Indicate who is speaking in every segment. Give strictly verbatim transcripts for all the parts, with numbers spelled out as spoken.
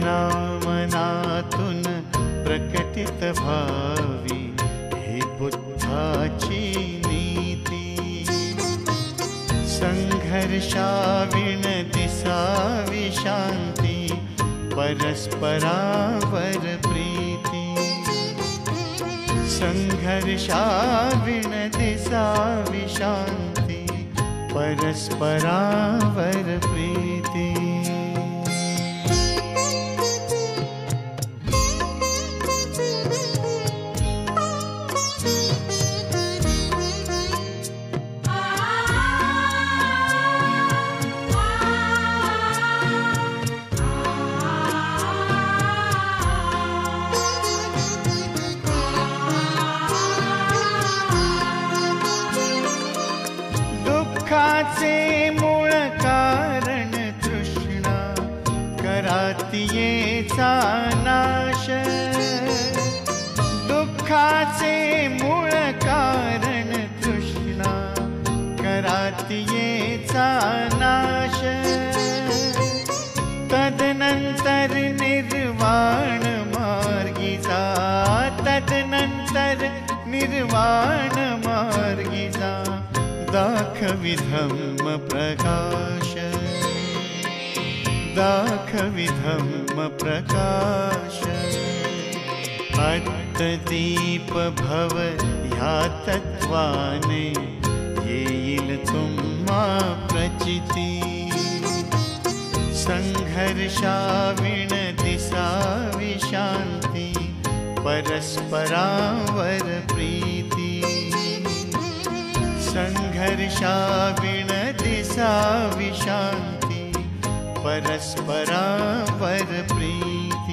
Speaker 1: जनामनातून प्रकटित भावी हे बुद्धाची नीती. संघर्षाविण दिसावी शांती, परस्परावर प्रीती. संघर्षाविण दिसावी शांती, परस्परावर प्रीती. दुःखाचे मूळ कारण तृष्णा, करातियेचा नाश. दुःखाचे मूळ कारण तृष्णा, करातियेचा नाश. तदनंतर निर्वाण मार्गी जा, तदनंतर निर्वाण मार्गी जा. दाखवि धम्म प्रकाश, दाखवि धम्म प्रकाश. अट्टदीप भव ह्या तत्वाने, येईल तुम्हा प्रचिती. संघर्षाविण दिसावी शांती, परस्परावर प्रीती. संघर्षाविण दिसावी शांती, परस्परावर प्रीती.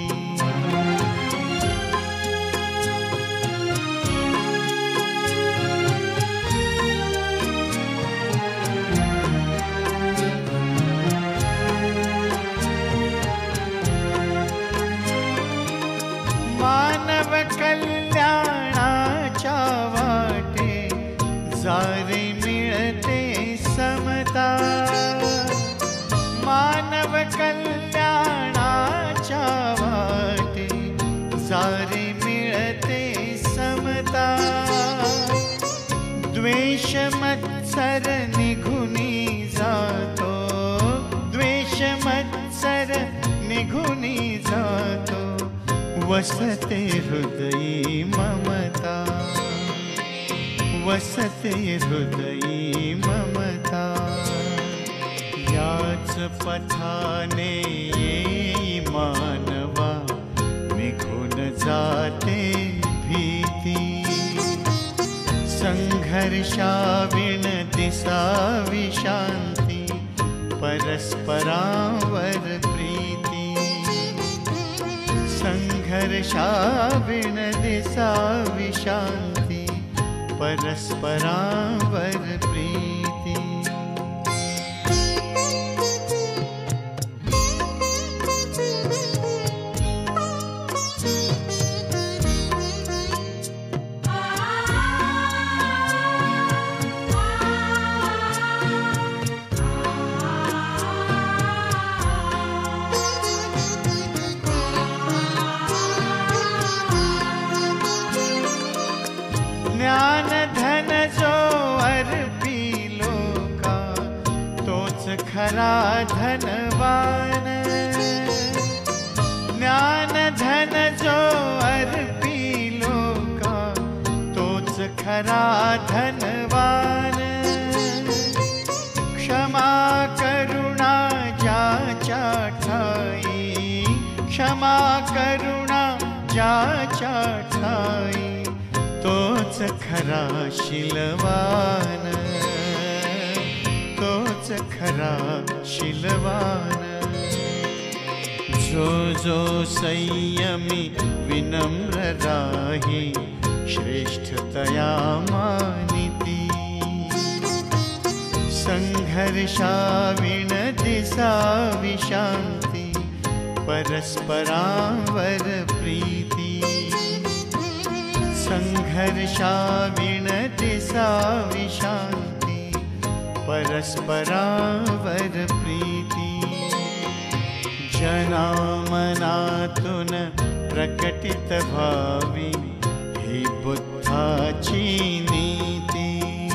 Speaker 1: मानव कल्याणाच्या वाटे, सारे मिळते समता. मानव कल्याणाच्या वाटे, सारे मिळते समता. द्वेष मत्सर निघुनी जातो, द्वेष मत्सर निघुनी जातो. वसते हृदयी ममता, वसते हृदयी ममता. याच पथाने येई मानवा, निघून जाते भीती. संघर्षाविण दिसावी शांती, परस्परावर प्रीती. संघर्षाविण दिसावी शांती, परस्परावर प्रीती. ज्ञान धन जो अर्पी लोका, तोच खरा धनवान. ज्ञान धन जो अर्पी लोका, तोच खरा धनवान. क्षमा करुणा ज्याच्या ठाई, क्षमा करुणा ज्याच्या ठाई. तोच खरा शीलवान, तोच खरा शीलवान. जो जो संयमी विनम्र राही, श्रेष्ठतया मानिती. संघर्षाविण दिसावी शांती, परस्परावर प्रीती. संघर्षाविण दिसावी शांती, परस्परावर प्रीती. जनामना प्रकटित भावी ही बुद्धाची नीती।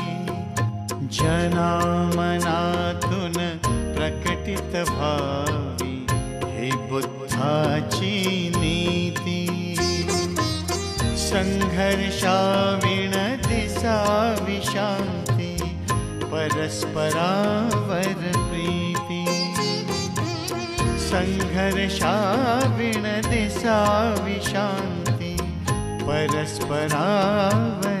Speaker 1: जनामनातून प्रकटित भावी ही बुद्धाची नीती। संघर्षाविण दिसावी शांती, परस्परावर प्रीती। संघर्षाविण दिसावी शांती, परस्परावर